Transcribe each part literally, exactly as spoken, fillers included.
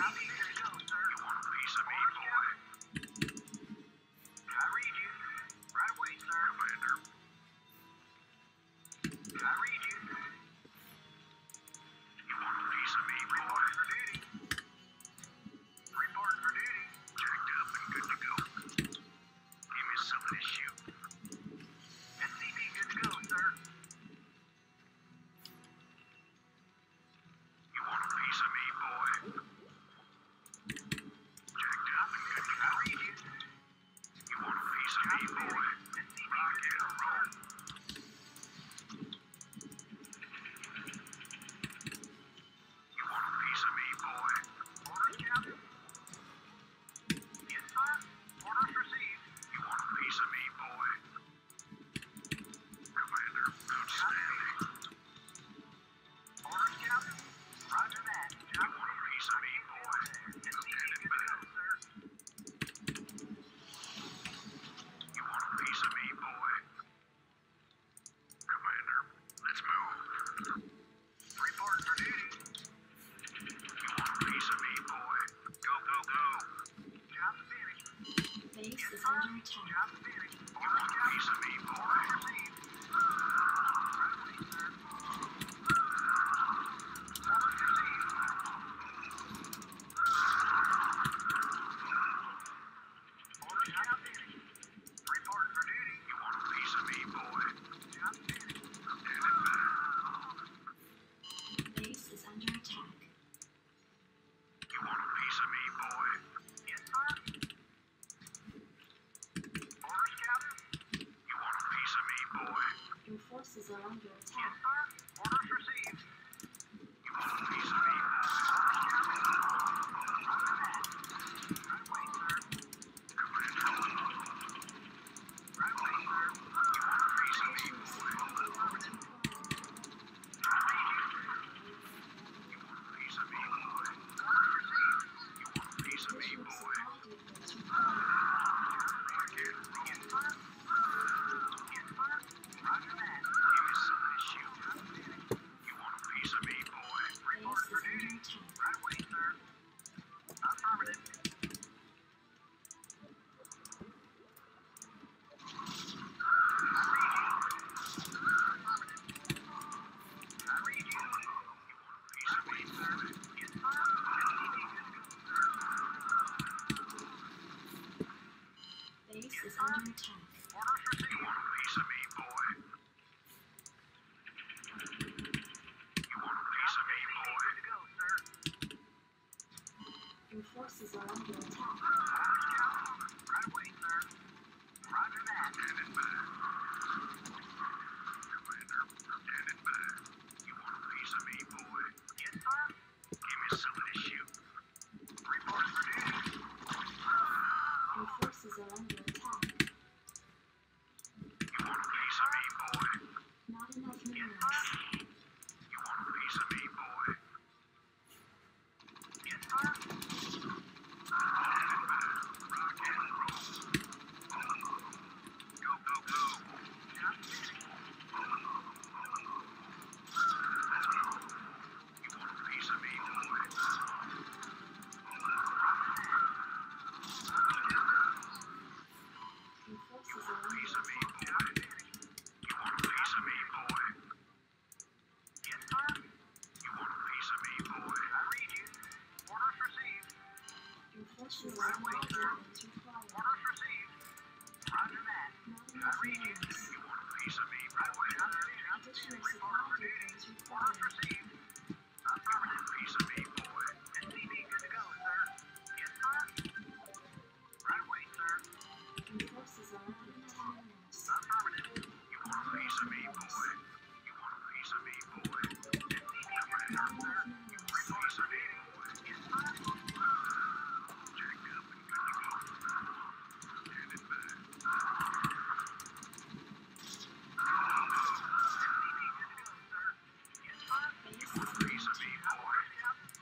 Forces are under attack. Orders received. Under attack. You want a piece of me, boy? You want a piece of me, boy? Go, sir. Your forces are under attack. Right away, sir. Roger that. Standing back. Commander, standing back. You want a piece of me, boy? Yes, sir. Give me something to shoot. Report for duty. Your forces are under attack. You want a piece of me, boy? Not enough minerals. You want a piece of me, boy? Yes, sir. Rock and roll. Go, go, go. Just kidding. You want a piece of me, boy? Your forces You are want a under piece of me, attack. boy? You want a piece of me, boy? Yes, sir. You want a piece of me, boy? I read you. Orders received. Your forces are under attack as required. Orders received. Roger that. Not I enough read you. minerals. You want a piece of me, right away, sir. Additional Report supply for duty. depots Orders required. received. Affirmative. Piece of me, boy. S C V good to go, sir. Yes, sir. Right away, sir. Your forces are under attack. Affirmative. You want a piece of me, boy? You want a piece of me, boy? S C V good to go, Not sir. enough minerals. Report for duty. Yes, sir. Jacked up and good to go. Standing back. S C V good to go, sir. Yes, sir. Base is You want a under piece of me, attack. boy?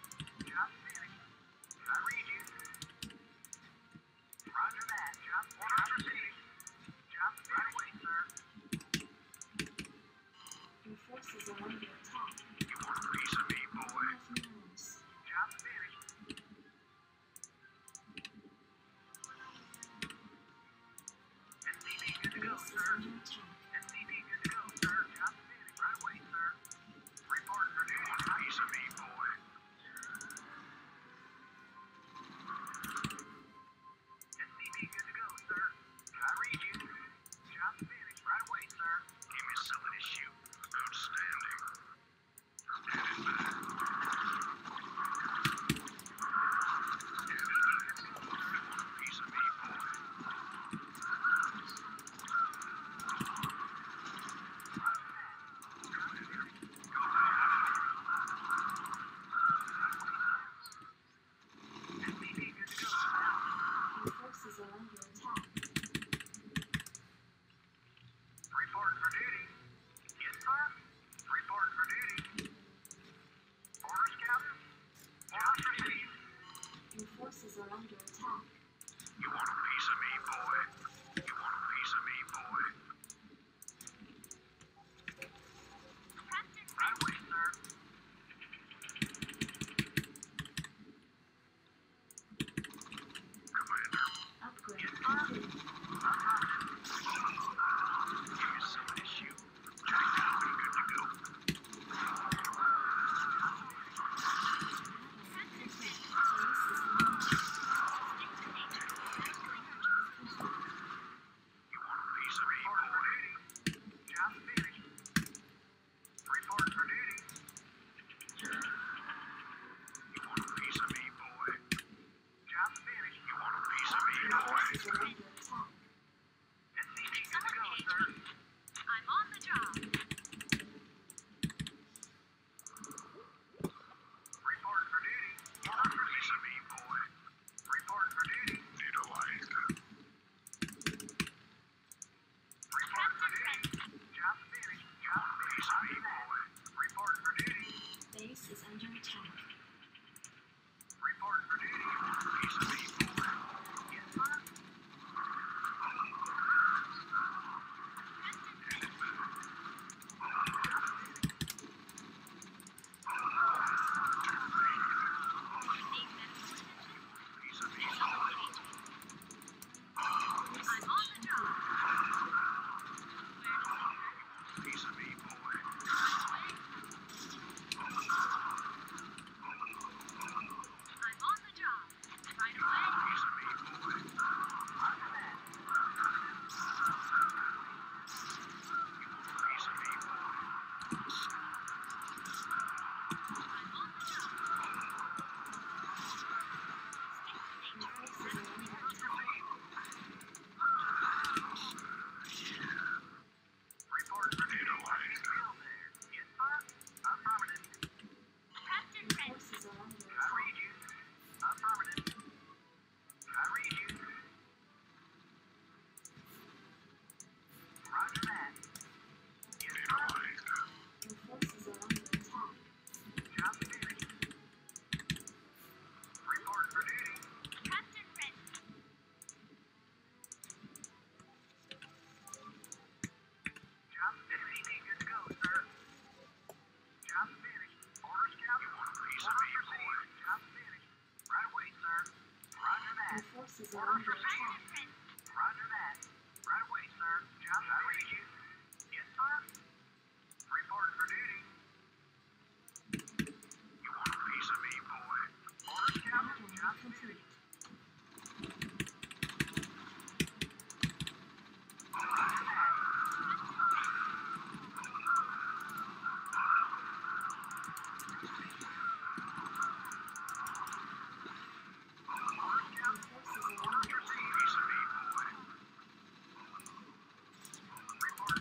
attack. You want a piece of me, boy? You want a piece of me, boy? Captain Right away, sir. Commander, Upgrade complete. here's some of this shoe. Jacked up and good to go. Base is low. You want a piece of me, boy? Job finished. Report for duty. You want a piece of me, boy? Job finished. You want a piece of me, Your boy? forces are under attack. S C V good to go, sir. I'm on the job. Report for duty. Want a piece of me, boy? Report for duty. Need a light. Report for duty. Job finished. Job finished. Piece of me, boy. Report for duty. Base is under attack. Report for duty. Piece of me, boy. Yes, sir. Piece of me, boy. I'm on the job. Piece of me, boy. I'm on the job. Right away. Piece of me, boy. Roger that. Piece of me, boy. I'm on the job. Your forces are under attack. Report for duty. Field there. Yes, sir. Affirmative. Captain Your Red. forces are under I attack. read you. Affirmative. I read you. Roger that. Yes, sir. Your forces are under attack. Job finished. Report for duty. Captain Red. Job S C V good to go, sir. Job finished. Orders, Captain. You want a piece of me, boy? Job finished. Right away, sir. Roger Your that. forces are under attack. Red. Roger that. Right away, sir. Job I read you. Yes, sir. Report for duty. You want a piece of me, boy? Orders, Captain. Upgrade Job complete. finished. Roger that. Orders, Your Captain. forces are under Orders attack. received. Piece of me, boy. Report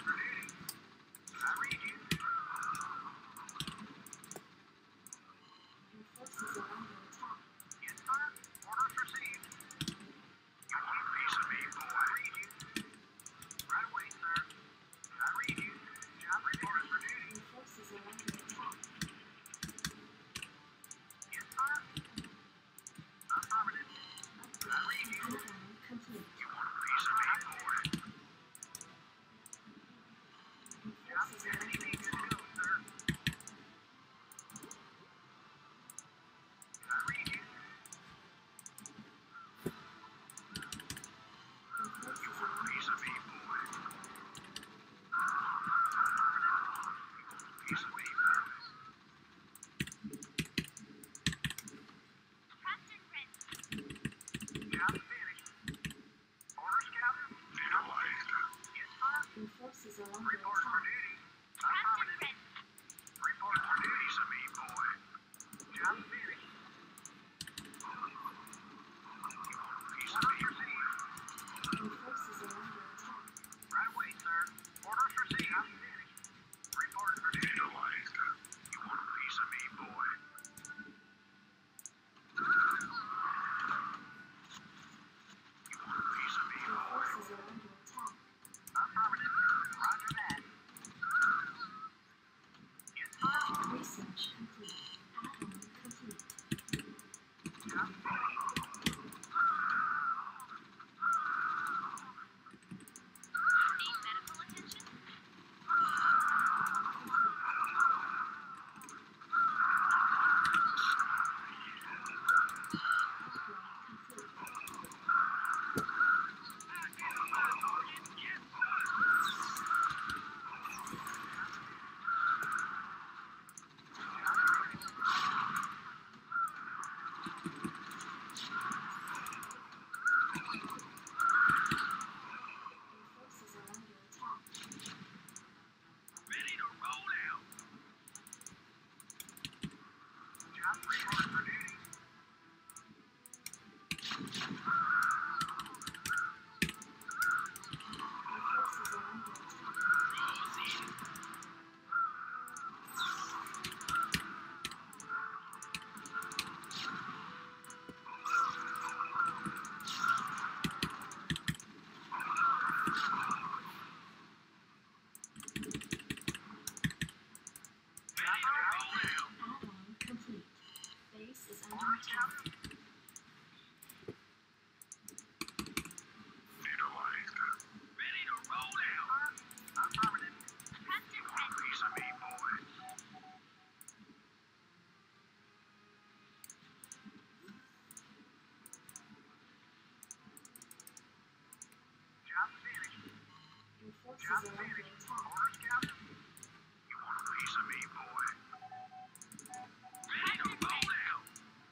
forces are under attack. Orders, Captain? You want a piece of me, boy? Ready to roll out!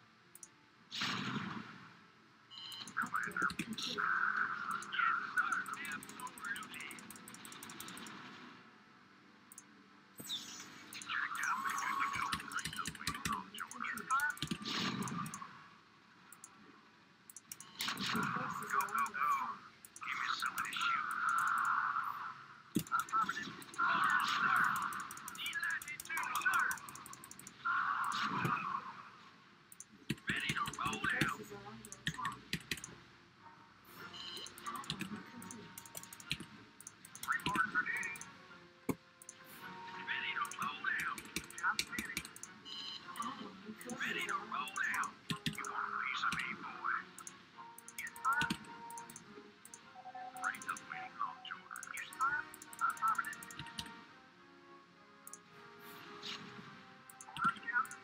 Commander. Upgrade complete. Yes, sir. Absolutely. Check out me good to go. Bring the wing on, Jordan. Your forces Go, are go, under go. attack. Give me some of this shoot. Affirmative. Orders, sir. Elected to, sir. Ready to roll Your out. forces are under attack. Add-on complete. Report for duty. Ready to roll out. Job finished. Add-on forces Ready to are under roll attack. out. You want a piece of me, boy? Yes, sir. Bring the wing on, Jordan. Yes, sir. Affirmative. Orders, Captain.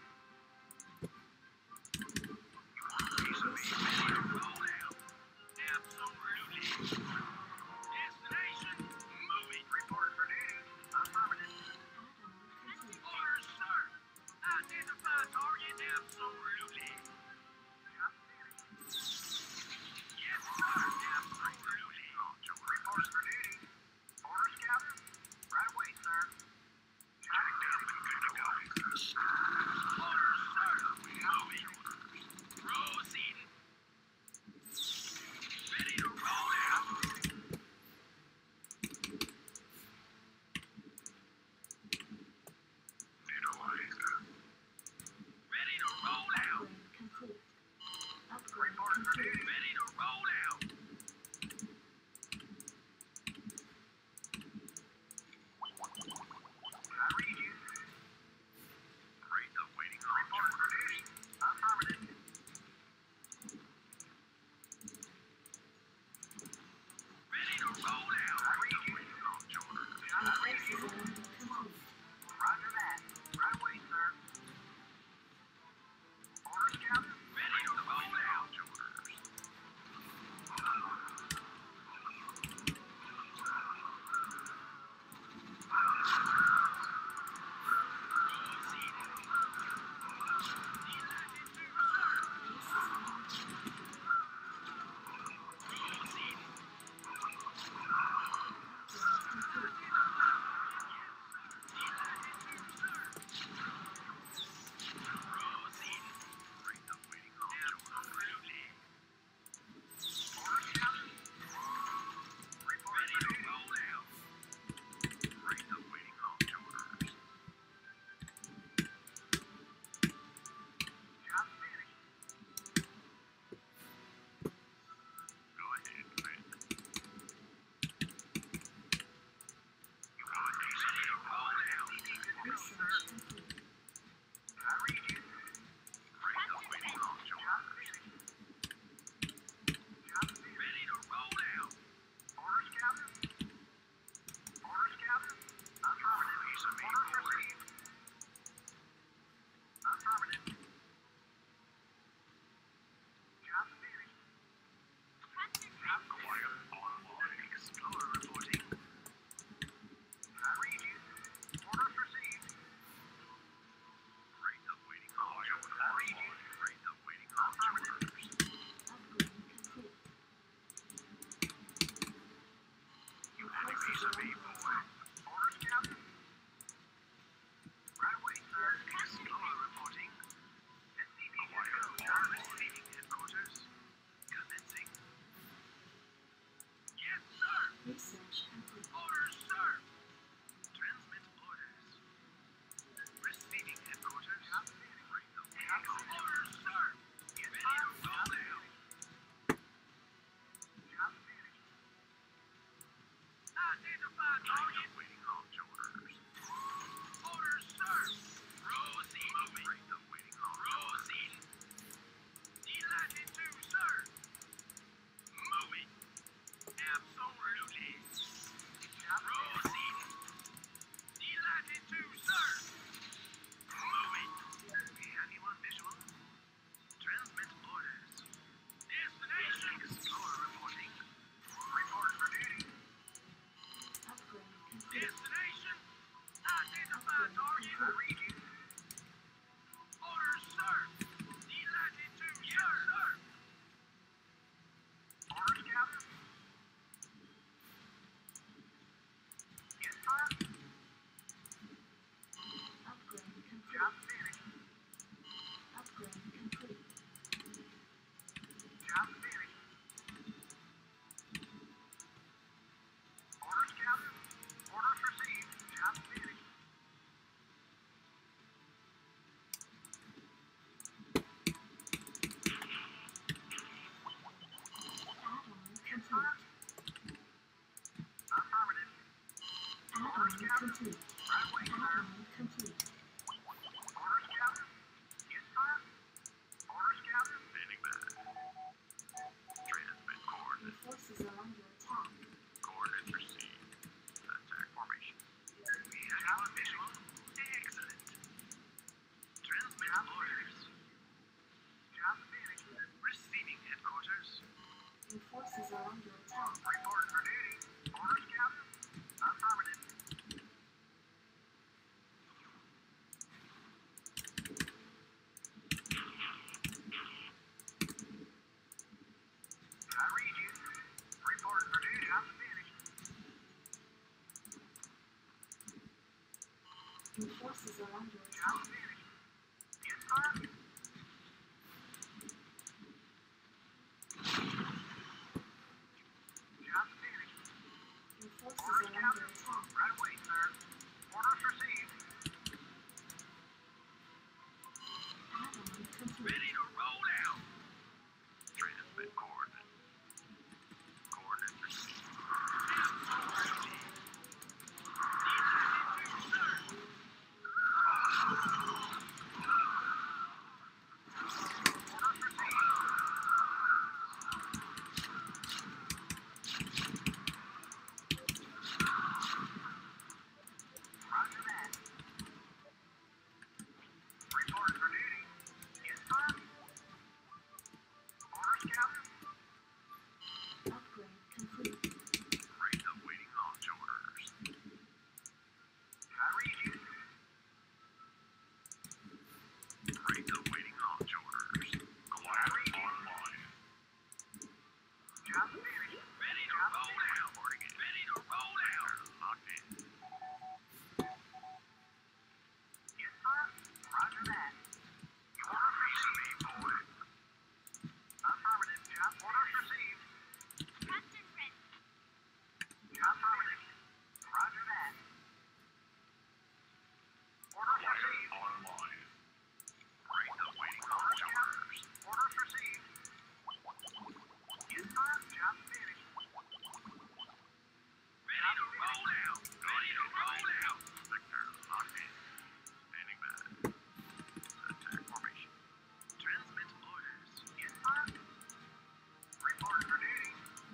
You want a piece of me? Ready to roll out. Absolutely. Destination moving. Report for duty. Affirmative. Add-on complete. Orders, sir. Identify target. Absolutely. Job finished. Yes, sir. Absolutely. Report for duty. Orders, Captain. Right away, sir. Jacked up and good to go. Orders, sir. Moving. Proceeding. Ready to roll out. Ready to roll out. Upgrade complete. Upgrade Report for complete. duty. Ready to roll out. I read you. Read the waiting on. Report for duty. Affirmative. Ready to roll out. I read you. On, Jordan. Your I read forces you. are under complete. Roger that. Right away, sir. Orders, Captain. Ready to roll out. forces are under Job attack. finished. Yes, sir. Job finished. Your forces Orders, are under Captain. attack. Right away, sir. Orders received. Add-on complete. Ready to roll out. Transmit coordinates. Coordinates received. Roger that. Report for duty. Yes, sir. Orders, Captain. Upgrade complete. Raise awaiting launch orders. I read you. Raise awaiting launch orders. Goliath online. Job finished. Ready to roll out. Ready to roll out. Locked in. Yes, sir. Roger that. Orders received, boy. Affirmative. Job orders received. Captain ready. Affirmative. Roger that. Orders received. Online. Raise awaiting launch orders. Orders received. Yes, sir. Job finished. Ready to roll out. Ready to roll out. Sector locked in. Standing by. Attack formation. Transmit orders. Yes, sir. Report for duty.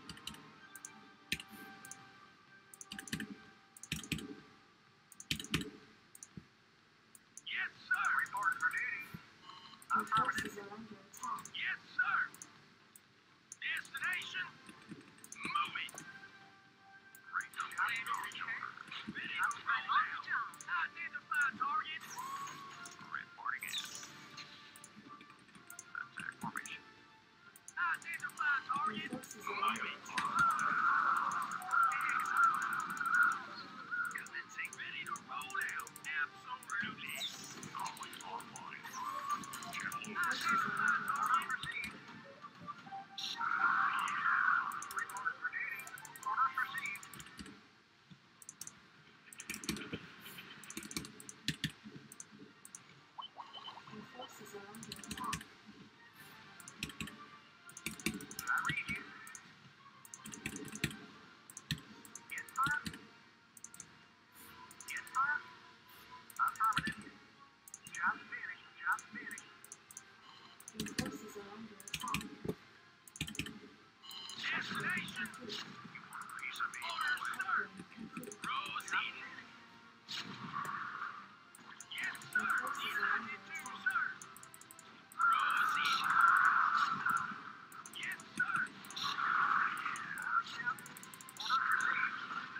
Yes, sir. Report for duty. Your Affirmative. forces are under attack. Yes, sir. Destination. Moving. Raise the plane launch order. Ready to roll I'm on the out. job. Identify target. Reporting in. Attack formation. Identify Your target. forces are under Moving. attack. Commencing. Ready to roll out. Absolutely. Always online. Your forces are under attack. Order received. Report for duty. Orders received. Your forces are under attack. I read you. Yes, sir. Yes, sir. Affirmative. Job finished. Job finished. Your forces are under attack. Destination. Complete. You want a piece of me? Orders, sir. Upgrade complete. Proceed. Yes, sir. Delighted to, sir. Proceed. Yes, sir. Orders, Captain. Orders received.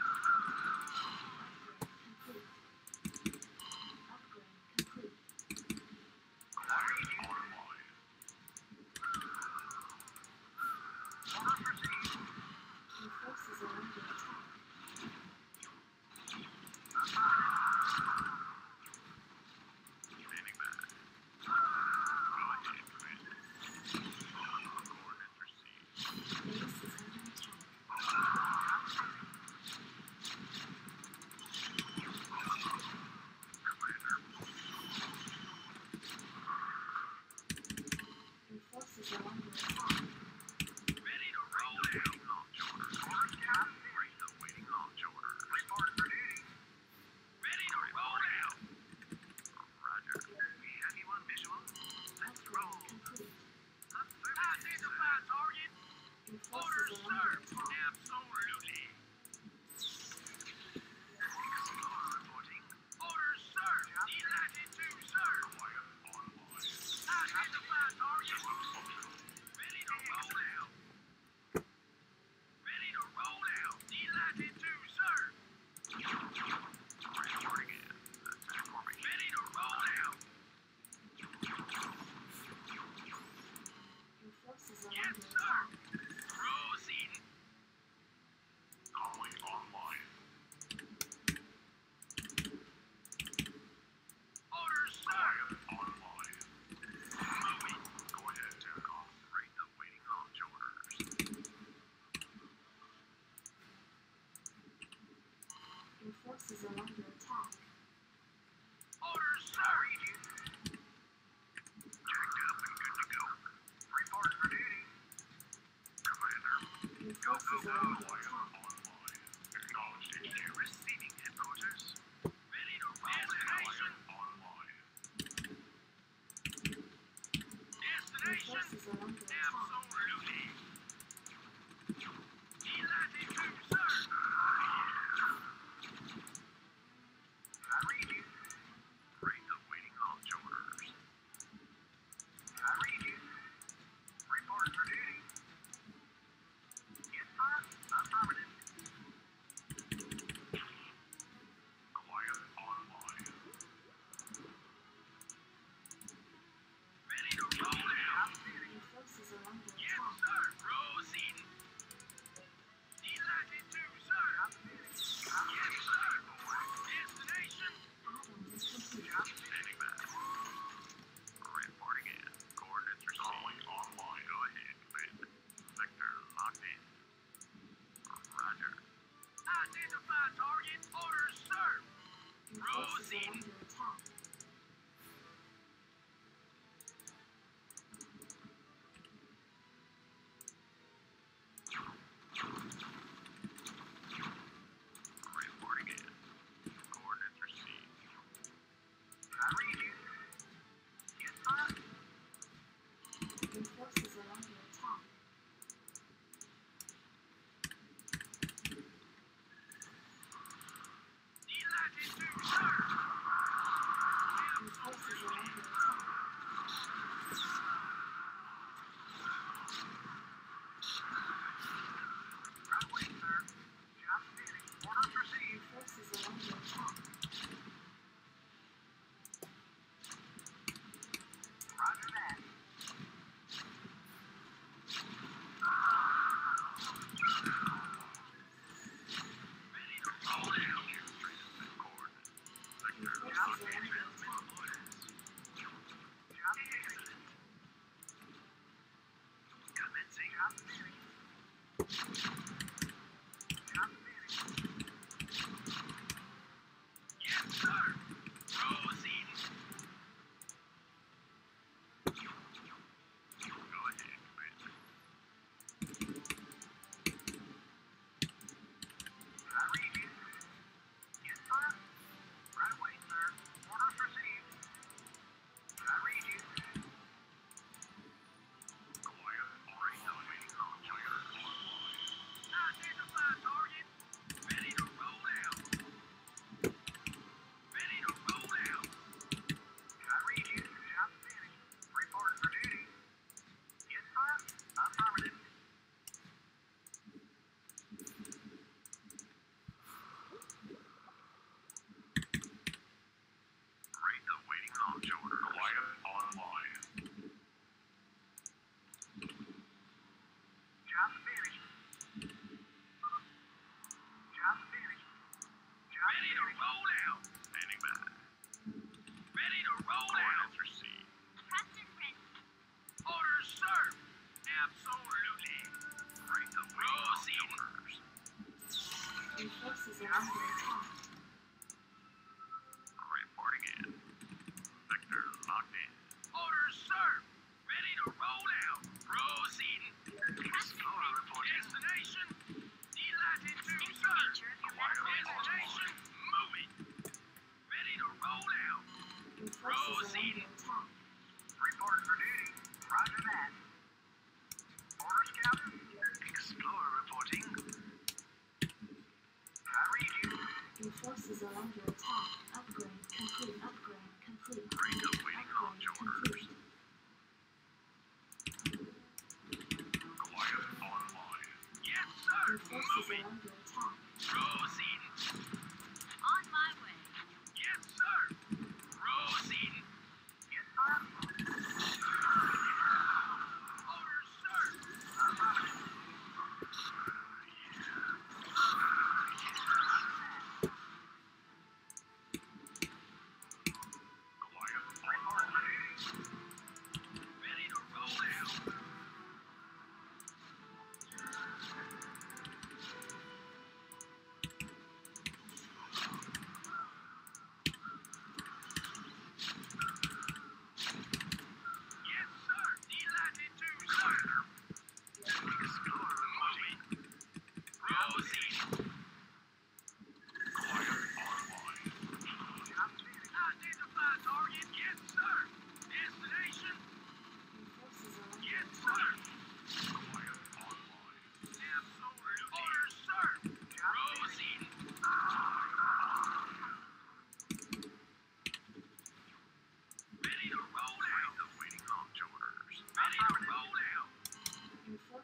Upgrade complete. Upgrade complete. I read you. Online. Orders received. Your forces are under attack. Standing by. Go ahead, Commander. Coordinates received. Base is under attack. Commander. Your forces are under attack. Ready to roll out. Launch orders. Orders, Captain. Raise the waiting launch orders. Report for duty. Ready to roll out. Roger. We have you on visual. Let's roll. Upgrade complete. Identify target. Your Orders, forces are sir. under attack. Absolutely. Explorer reporting. Orders, sir. Delighted to, sir. Identify target. Ready to roll out. Ready to roll out. Delighted to, sir. Reporting in. Attack formation. Ready to roll out. Your forces are Yes, under sir. attack. Proceed. forces are under attack. Orders, sir! Jacked up and good to go. Report for duty. Commander. Your Go, go, forces go. are under attack. Online. Acknowledged engineer. Receiving headquarters. Ready to roll. Destination. Online. Your Destination. forces are under attack. Absolutely. Delighted to, sir. I read you. Read the waiting launch orders. I read you. Report for duty. Yes, sir. Affirmative. Quiet online. Ready to roll out. Your forces are under Yes, attack. sir. Proceed. Delighted to, sir. Yes, sir. Destination. Add-on is complete. Standing by. Reporting in. Coordinates received. Online. Go ahead, Commander. Sector locked in. Roger. Identify target. Orders, sir. Your forces are Proceed. under attack. Reporting in. Coordinates received. I read you. Yes, sir. Your forces are under attack. Delighted to, sir. Your forces are under attack. Right away, sir. Job finished. Orders received. Your forces are under attack. Roger that. Ready to roll out. Transmit coordinates. Your Sector forces job are under finished. attack. Job finished. Commencing. Job finished. Job finished. Yes, sir. Proceed. Go ahead, Commander. I read you. Yes, sir. Right away, sir. Orders received. I read you. Quiet. Right now, waiting on clear. Identify target. Ready to roll out. Ready to roll out. I read you. Job finished. Report for duty. Yes, sir. Affirmative. Read the waiting launch order. Quiet online. Job finished. Job finished. Job Ready to roll out. Standing by. Ready to roll out. Received. Captain ready. Orders, sir. Absolutely. Read the waiting launch orders. Your forces are under attack. Reporting in. Sector locked in. Orders, sir. Ready to roll out. Proceed. Explorer reporting. Destination. Delighted to, State the sir. nature of your medical Destination. Moving. Ready to roll out. Your forces are Proceed. under attack. Report for duty. Roger that. Orders, Captain. Explorer reporting. I read you. Your forces are under attack. Upgrade complete. Upgrade complete. Read the waiting launch Upgrade orders. complete. Quiet online. Yes, sir. Your forces Moving. are under attack. Proceed. on my way. Yes, sir. Proceed. Yes, sir. Orders, sir. Affirmative. Quiet. Report for duty. Ready to roll out.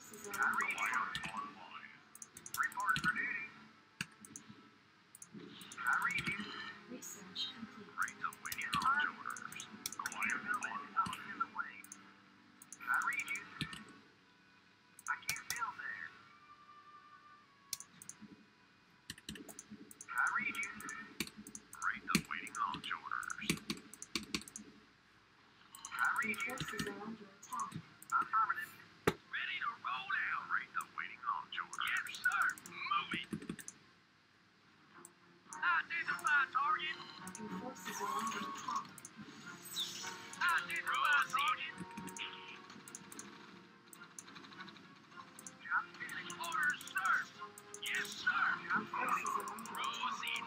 forces are under attack. Online. Report for duty. I read you. Research complete. Rates awaiting launch orders. Goliath online. In the way. I read you. I can't build there. I read you. Rates awaiting launch orders. I Your read you. forces are under attack. Affirmative. Ready to roll out. Rates awaiting launch orders. Yes, sir. Moving. Identify target. Your forces are under attack. Identify target. Job finished. Orders, sir. Yes, sir. Your forces are under attack. Proceed.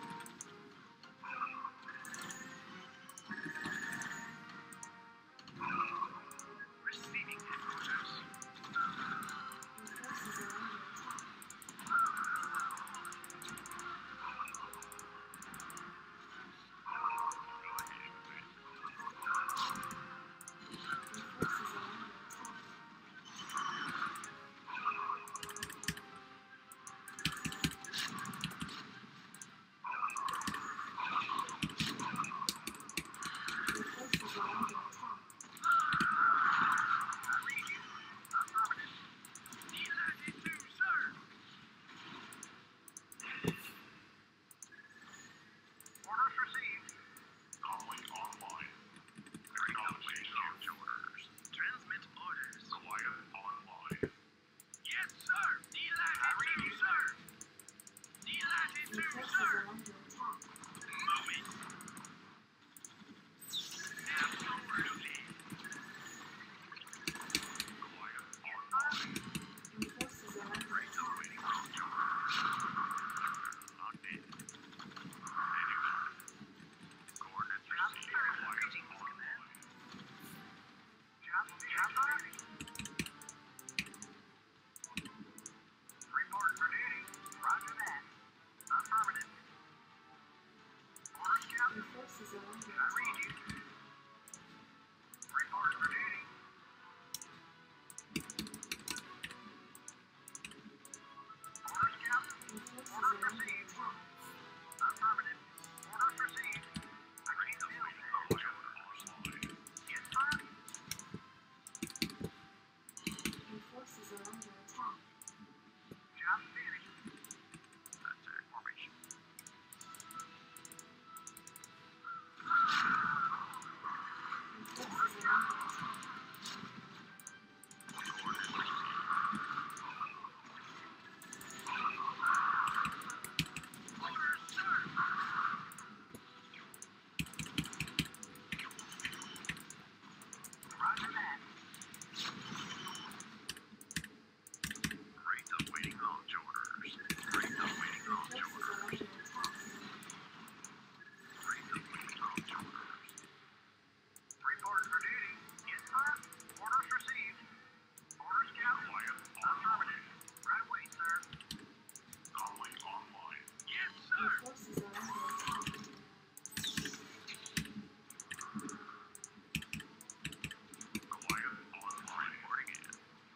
Receiving headquarters. Your forces are under attack. Your forces are under attack. Your forces are under attack. I read you. Affirmative. Elected to, sir. Orders received. Calling online. Acknowledging launch orders. Transmit orders. Goliath online. Yes, sir. Delighted to, sir. Delighted to, Your forces sir. are under attack. Moving. Absolutely. Goliath online. Your forces are under Rates attack. awaiting launch orders. Locked in. Anywhere. Coordinates received. Goliath online. Job, job ready. Report for duty. Roger that. Affirmative. Orders, Your Captain. forces are under I read attack. you. Report for duty. Orders, Captain. Your forces Orders are under received. attack. Affirmative. Orders received. I can't build there. Online. Yes, sir. Your forces are under attack. Job finished. That's our formation. Your forces are under attack. Orders, sir. Roger that. Rates awaiting launch orders. Rates awaiting Your launch forces are orders. under attack. Rates awaiting launch orders. Report for duty. Yes, sir. Orders received. Orders, Captain. Affirmative. Right away, sir. Calling online. Yes, Your sir. forces are under attack. Goliath online. Reporting in.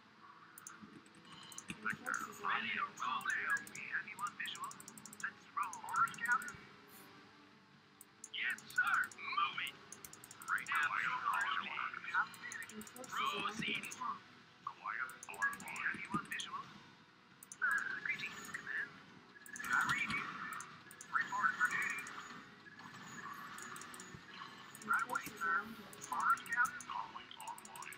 Your forces are Ready under to roll attack. out. We have you on visual. Let's roll. Orders, Captain. Yes, sir. Moving. Right now. Job finished. Your forces are under Proceed. attack. Goliath online. We have you on visual. Uh, greetings, Command. I read you. Report for duty. Your forces are under attack. Orders, Captain. Calling online.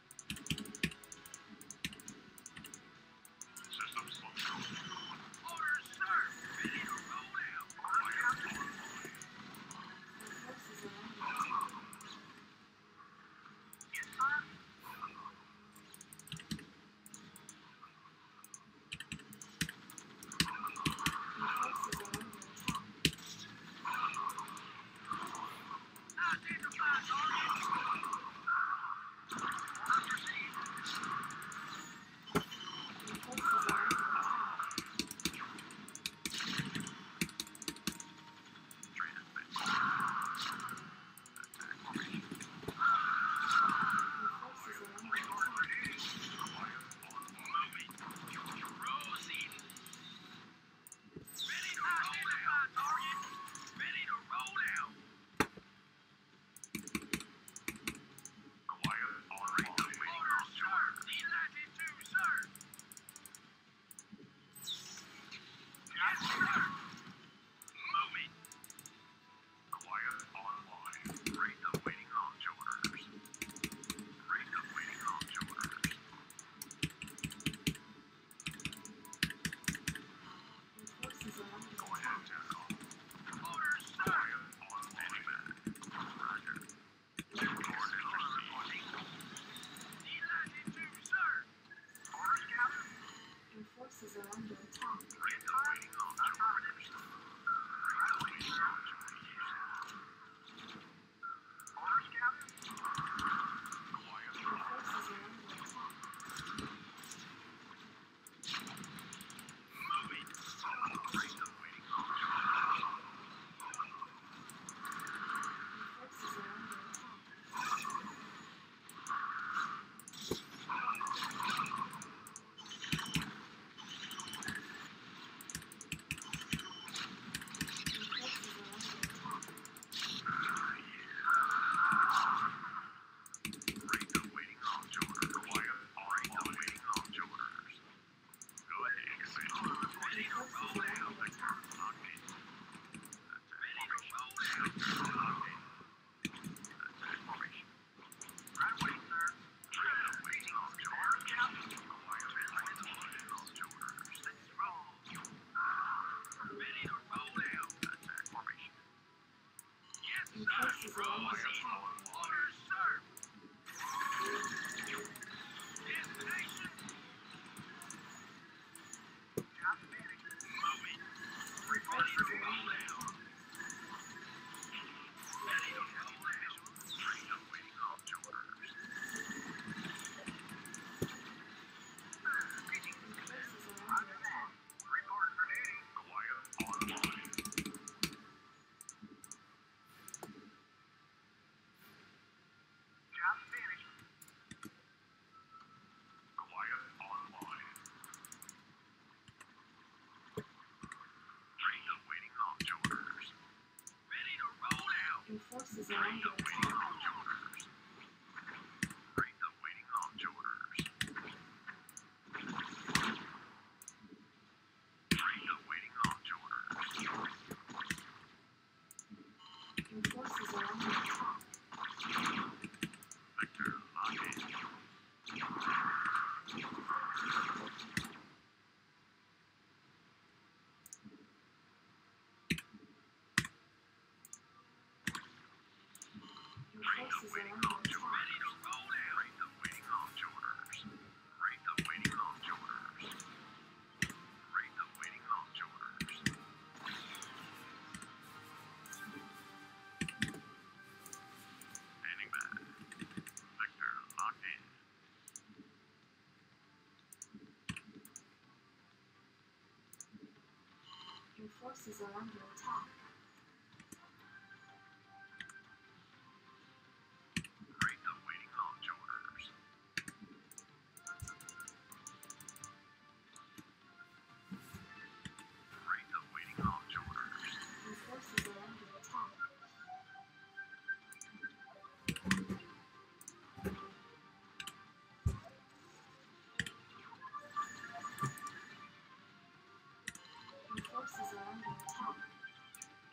Systems functional. Orders, sir. Ready to roll out. Orders, Captain. Your forces are under attack. Yes, sir. forces are under attack. Waiting on orders. Waiting on orders, Captain. Quiet. Your forces are under attack. Moving. Bring the waiting on Your forces are under attack. Bring the waiting on orders. Quiet. Bring the waiting on orders. Go ahead. Ready to roll out. Locked in. Ready to roll out. Locked in. Attack formation. Right away, sir. Bring the waiting on orders, Captain. Quiet. Bring the waiting on orders. Let's roll. Ready to roll out. Attack formation. Yes, Your sir. forces are under attack. Orders, sir. Destination. Job finished. Moving. Your forces are under attack. Ready to roll out. Bring the waiting on orders. Greetings. Your forces are under attack. Report for duty. Quiet online. Job finished. Quiet online. Bring the waiting on orders. Ready to roll out. Your forces are Bring under the waiting attack. on orders. Bring the waiting on orders. Bring the waiting on orders. Your forces are under attack. Vector locked in. Your Bring the forces are waiting under on attack. Ready to roll out. Bring the waiting on orders. Bring the waiting on orders. Bring the waiting on orders. Standing by. Vector locked in. Your forces are under attack. Bring the waiting on orders. Bring the waiting on orders. Your forces are under attack. Your forces are under attack.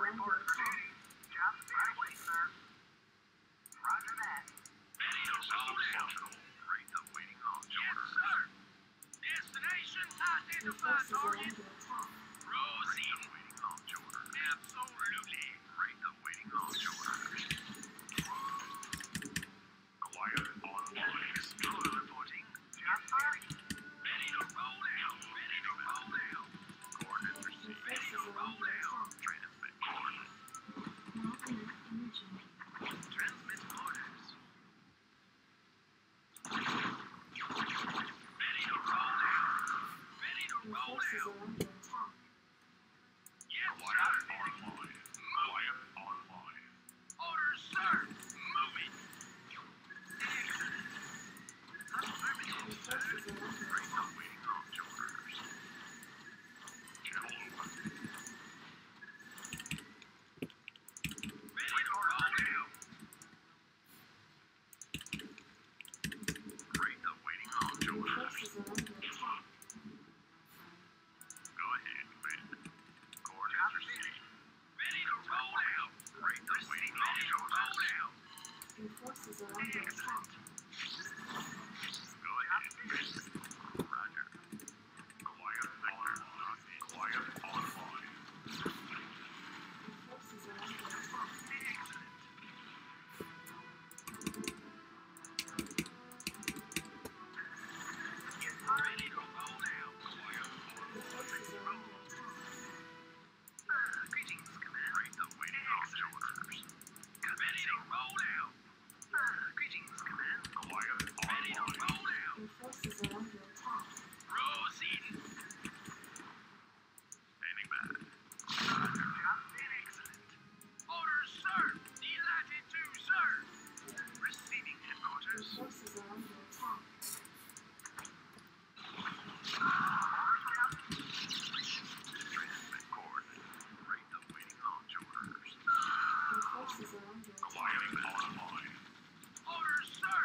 Waiting under orders for attack. duty. Job's right away, sir. Roger that. Ready to roll out. Rate the waiting launch order. Yes, sir. Destination Your identified. forces are under attack. Proceed. Waiting launch order. Absolutely. Rate the waiting launch order. Quiet online. Controller reporting. Yes, sir. Ready to roll out. Ready to roll out. Coordinates Your received. forces are under attack. Transmit coordinates. Marking imaging. Transmit orders. Ready to roll out. Ready to Your roll forces out. are under attack. Yes, quiet online. Quiet online. Orders, sir. Moving. Excellent. Affirmative, Your sir. forces are under Bring the attack. waiting launch orders. Channel open. Ready to roll out. Bring the waiting launch Your orders. forces are under attack. Go ahead, Gwen. Coordinates received. Ready to roll out. Bring the waiting launch orders. Your forces are under attack. Go ahead, Gwen. Roger. Quiet online. Quiet online. Your forces are under attack. Excellent. Yes, sir. Ready to roll out. Quiet Your forces are under attack. Uh, greetings, Command. Bring the waiting launch orders. Ready to roll out. Uh, greetings, Command. Quiet Ready to Your roll out. forces are under attack. Proceeding. Standing by. Roger. Job's been excellent. Orders, sir. Delighted to, sir. Receiving Your headquarters. forces are under attack. Orders, Captain. Transmit coordinates. Rate the waiting launch orders. Your forces are under attack. Quiet online. Orders, sir.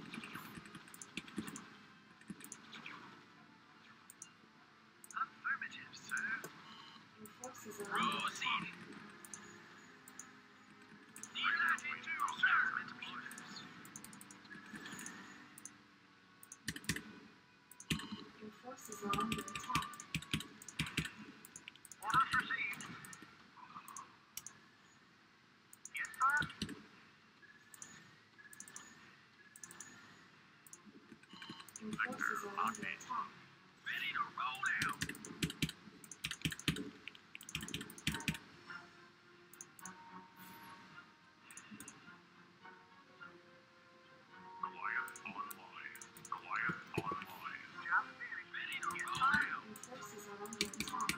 Affirmative, sir. Your forces are under attack. Proceeding. Delighted to, sir. Orders. Your forces are under attack. Orders received. Yes, sir. Your forces are under attack. Ready to roll out. Quiet online. Quiet online. Job finished. Ready to roll out. Your forces are under attack.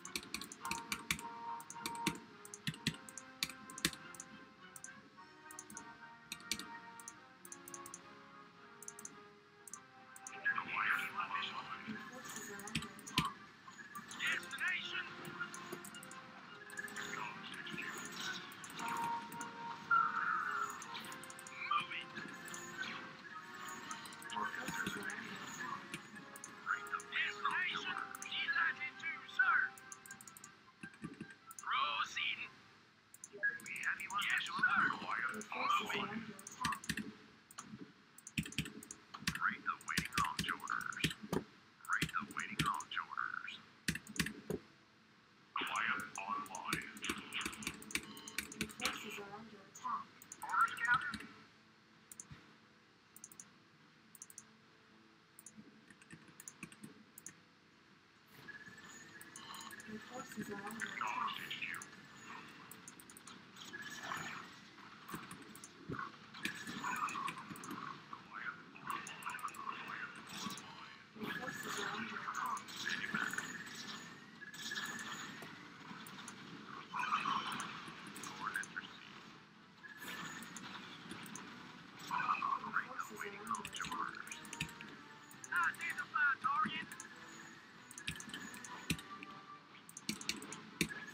Quiet online. Your forces are under attack. Destination. Moving. Your forces are under attack. Destination. Delighted to, sir. Proceeding. We have you on yes, sir. Quiet Your forces are under attack. Rate the waiting launch orders. Rate the waiting launch orders. Quiet online. Your forces are under attack. Orders, Captain. Your forces are under attack. Continue. Your forces are under attack. Coordinates received. Your forces are under attack. Identify target.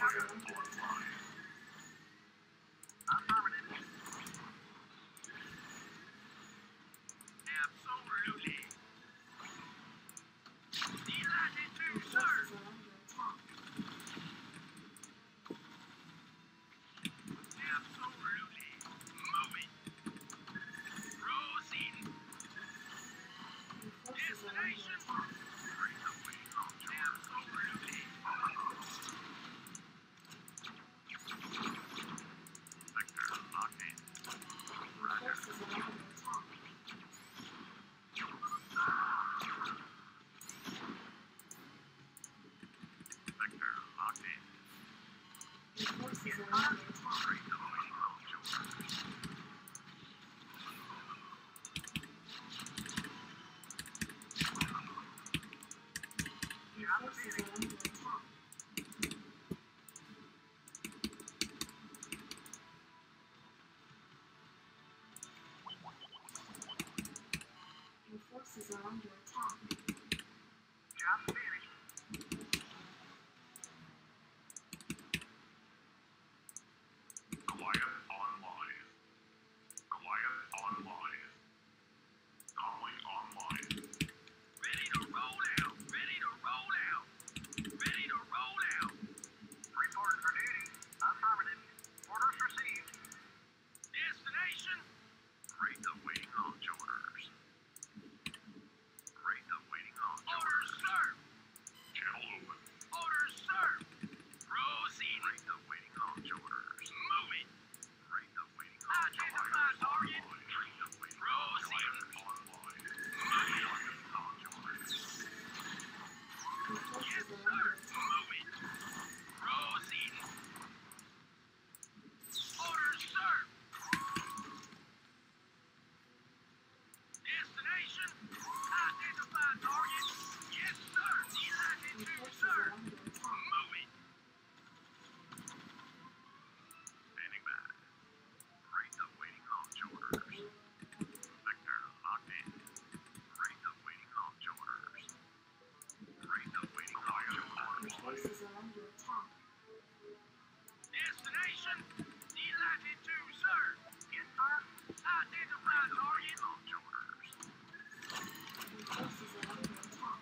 are under attack. Affirmative. Absolutely. Delighted to Your serve. forces are under attack. Absolutely. Moving. Proceed. Your forces are under attack. Absolutely. Sector locked in. Your forces are under attack. Sector locked in. Your forces are under attack. Awaiting launch orders. Your forces are under attack. Your forces are under attack. Job finished. Quiet online. Quiet online. Calling online. Ready to roll out. Ready to roll out. Ready to roll out. Report for duty. Affirmative. Orders received. Destination. Rate awaiting launch orders. Rate awaiting launch orders. Orders, sir. Channel open. Orders, sir. Proceed. Rate awaiting launch orders. Moving. Rate awaiting launch orders. Identify target. Rate awaiting proceed. Online. Moving. Launch orders. Your forces Yes, are sir. under attack. Moving. Proceed. Orders, sir. Destination. Identify target. Yes, sir. Delighted Your to forces serve. are under attack. Moving. Standing by. Rate awaiting launch orders. Sector locked in. Rate awaiting launch orders. Rate awaiting launch Your orders. forces are under attack. Destination. Delighted to serve. Yes, sir. Identify target. Launch orders. Your forces are under attack.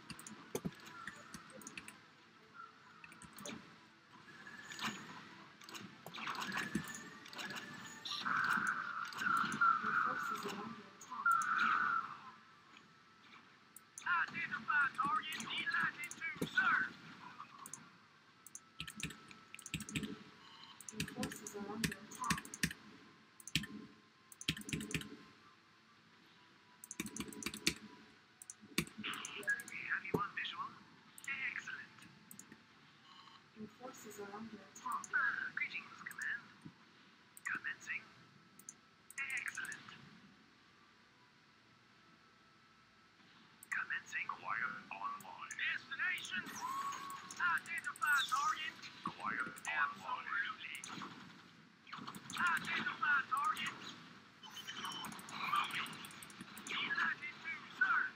Your forces are under attack. Identify target. Delighted to serve. Your forces are under attack. We have you on visual. Excellent. Your forces are under attack. Ah, greetings, command. Commencing. Excellent. Commencing. Quiet online. Destination. Identify target. Quiet online. Absolutely. Identify target. Moving. Delighted to serve.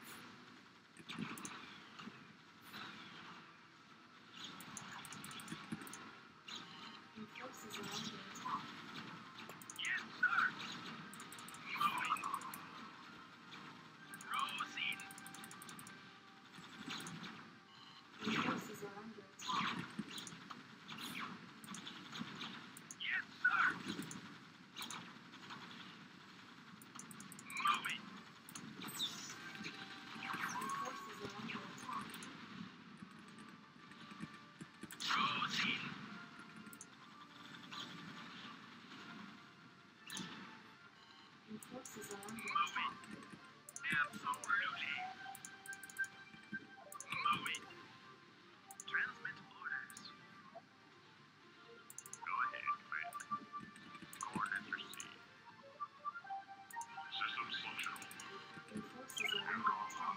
Your forces are under attack. Yes, sir. Moving. Proceed. Your forces are under attack. Yes, sir. Moving. Your forces are under attack. Proceed. Your forces are under attack. Absolutely. Moving. Transmit orders. Go ahead, command. Coordinates received. Systems functional. Your forces are under attack.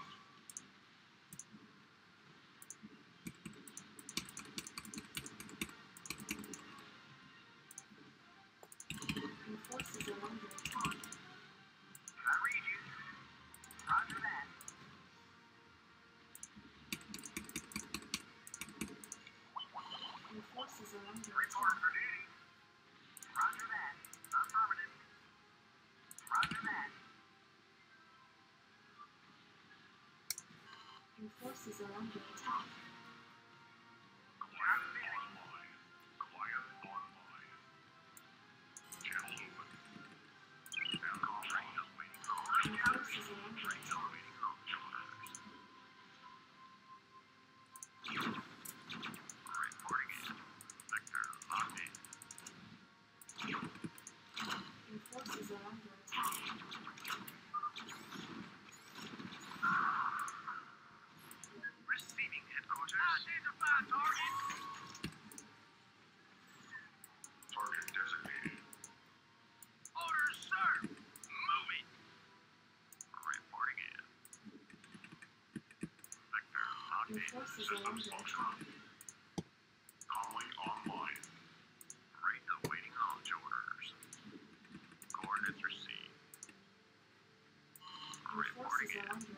attack. for duty. Roger that. Affirmative. Roger that. Your forces are under attack. Quiet online. Quiet online. Channel open. Sound call range is waiting for orders. Your forces are under Range is attack. waiting on orders. Reporting in. Sector locked in. Your forces are under attack. Receiving headquarters. Identify target. Target designated. Orders, sir. Moving. Reporting in. Sector locked Your in. forces are under attack. Calling online. Rate awaiting launch orders. Coordinates received. Your Reporting forces in. are under